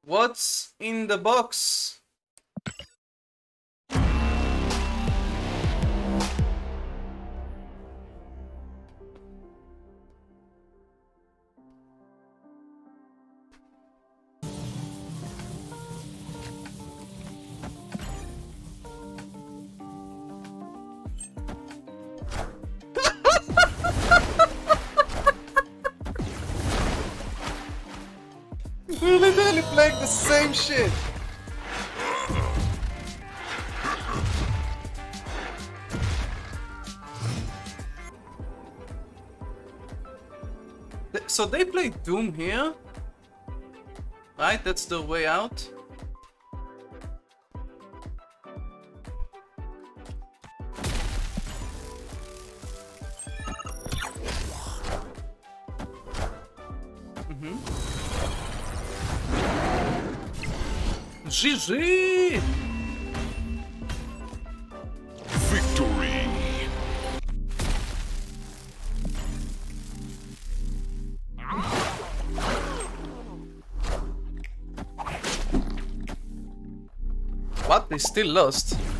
What's in the box? We're literally playing the same shit. So they play Doom here? Right, that's the way out. GG! Victory! What? They still lost.